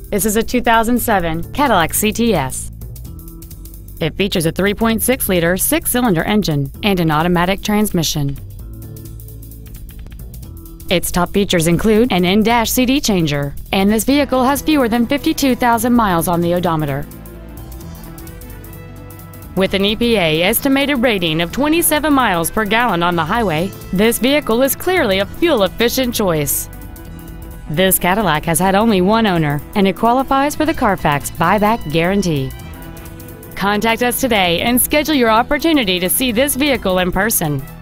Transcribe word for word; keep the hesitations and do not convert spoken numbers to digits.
This is a two thousand seven Cadillac C T S. It features a three point six liter six-cylinder engine and an automatic transmission. Its top features include an in-dash C D changer, and this vehicle has fewer than fifty-two thousand miles on the odometer. With an E P A estimated rating of twenty-seven miles per gallon on the highway, this vehicle is clearly a fuel-efficient choice. This Cadillac has had only one owner, and it qualifies for the Carfax buyback guarantee. Contact us today and schedule your opportunity to see this vehicle in person.